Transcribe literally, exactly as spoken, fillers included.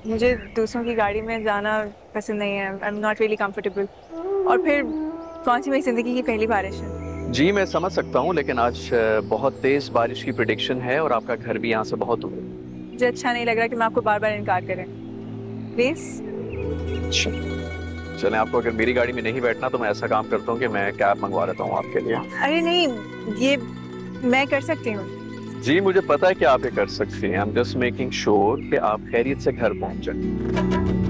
मुझे दूसरों की गाड़ी में जाना पसंद नहीं है। I am not really comfortable. और फिर कौन सी मेरी जिंदगी की पहली बारिश है। जी मैं समझ सकता हूँ, लेकिन आज अ, बहुत तेज बारिश की प्रिडिक्शन है और आपका घर भी यहाँ से बहुत दूर है। मुझे अच्छा नहीं लग रहा कि मैं आपको बार बार इनकार करें। प्लीज। अच्छा, चलें, आपको अगर मेरी गाड़ी में नहीं बैठना तो मैं ऐसा काम करता हूँ कि मैं कैब मंगवा देता हूँ आपके लिए। अरे नहीं, ये मैं कर सकती हूँ। जी मुझे पता है कि आप ये कर सकती हैं। I am just making sure कि आप खैरियत से घर पहुंच जाए।